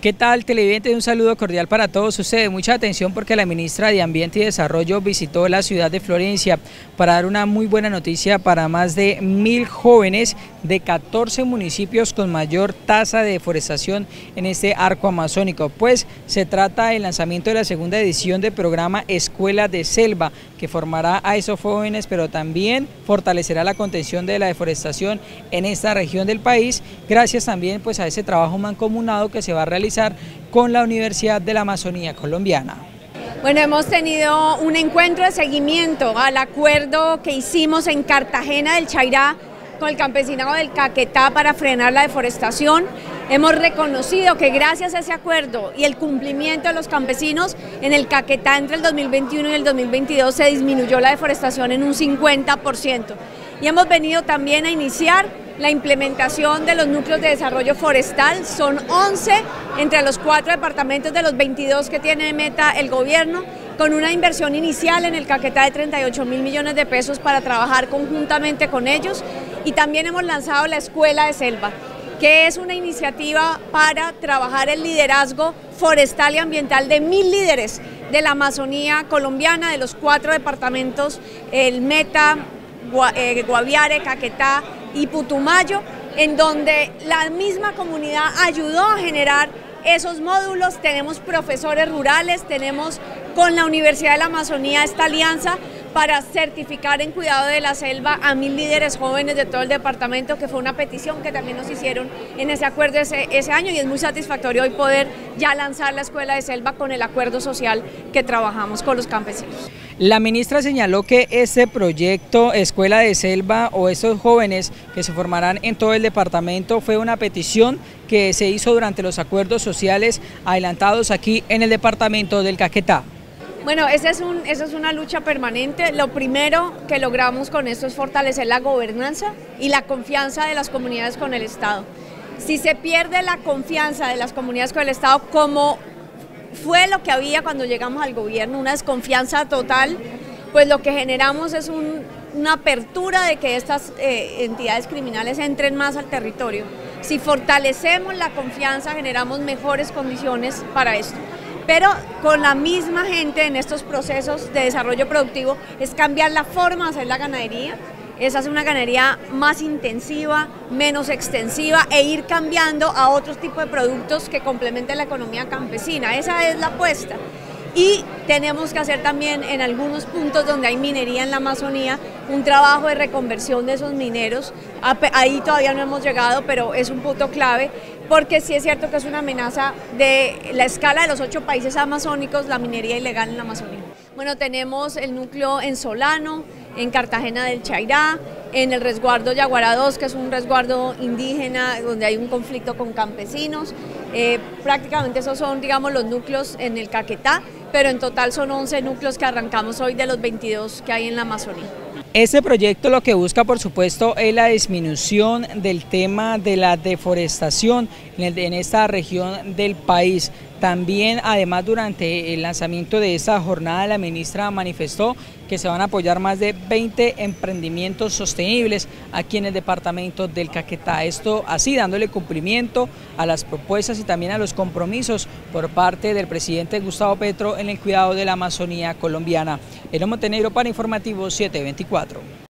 ¿Qué tal, televidentes? Un saludo cordial para todos ustedes. Mucha atención porque la ministra de Ambiente y Desarrollo visitó la ciudad de Florencia para dar una muy buena noticia para más de 1000 jóvenes de 14 municipios con mayor tasa de deforestación en este arco amazónico. Pues se trata del lanzamiento de la segunda edición del programa Escuela de Selva, que formará a esos jóvenes, pero también fortalecerá la contención de la deforestación en esta región del país, gracias también pues a ese trabajo mancomunado que se va a realizar con la Universidad de la Amazonía Colombiana. Bueno, hemos tenido un encuentro de seguimiento al acuerdo que hicimos en Cartagena del Chairá con el campesinado del Caquetá para frenar la deforestación. Hemos reconocido que gracias a ese acuerdo y el cumplimiento de los campesinos, en el Caquetá entre el 2021 y el 2022 se disminuyó la deforestación en un 50%. Y hemos venido también a iniciar la implementación de los núcleos de desarrollo forestal. Son 11 entre los 4 departamentos de los 22 que tiene meta el gobierno, con una inversión inicial en el Caquetá de 38.000 millones de pesos para trabajar conjuntamente con ellos. Y también hemos lanzado la Escuela de Selva, que es una iniciativa para trabajar el liderazgo forestal y ambiental de 1000 líderes de la Amazonía colombiana, de los 4 departamentos, el Meta, Guaviare, Caquetá y Putumayo, en donde la misma comunidad ayudó a generar esos módulos. Tenemos profesores rurales, tenemos con la Universidad de la Amazonía esta alianza para certificar en cuidado de la selva a 1000 líderes jóvenes de todo el departamento, que fue una petición que también nos hicieron en ese acuerdo ese año, y es muy satisfactorio hoy poder ya lanzar la Escuela de Selva con el acuerdo social que trabajamos con los campesinos. La ministra señaló que este proyecto Escuela de Selva o estos jóvenes que se formarán en todo el departamento fue una petición que se hizo durante los acuerdos sociales adelantados aquí en el departamento del Caquetá. Bueno, esa es una lucha permanente. Lo primero que logramos con esto es fortalecer la gobernanza y la confianza de las comunidades con el Estado. Si se pierde la confianza de las comunidades con el Estado, como fue lo que había cuando llegamos al gobierno, una desconfianza total, pues lo que generamos es una apertura de que estas entidades criminales entren más al territorio. Si fortalecemos la confianza, generamos mejores condiciones para esto. Pero con la misma gente en estos procesos de desarrollo productivo es cambiar la forma de hacer la ganadería, es hacer una ganadería más intensiva, menos extensiva e ir cambiando a otros tipos de productos que complementen la economía campesina. Esa es la apuesta. Y tenemos que hacer también en algunos puntos donde hay minería en la Amazonía un trabajo de reconversión de esos mineros. Ahí todavía no hemos llegado, pero es un punto clave, porque sí es cierto que es una amenaza de la escala de los 8 países amazónicos la minería ilegal en la Amazonía. Bueno, tenemos el núcleo en Solano, en Cartagena del Chairá, en el resguardo Yaguará 2, que es un resguardo indígena donde hay un conflicto con campesinos. Prácticamente esos son, digamos, los núcleos en el Caquetá, pero en total son 11 núcleos que arrancamos hoy de los 22 que hay en la Amazonía. Este proyecto lo que busca, por supuesto, es la disminución del tema de la deforestación en esta región del país. También, además, durante el lanzamiento de esta jornada, la ministra manifestó que se van a apoyar más de 20 emprendimientos sostenibles aquí en el departamento del Caquetá. Esto así dándole cumplimiento a las propuestas y también a los compromisos por parte del presidente Gustavo Petro en el cuidado de la Amazonía colombiana. Elo Montenegro para Informativo 724.